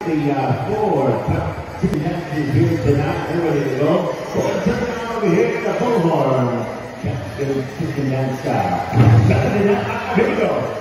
The four top contenders here tonight. They're ready to go. Boys, turn around over here to the bullhorn. Just go kicking down style. Here we go.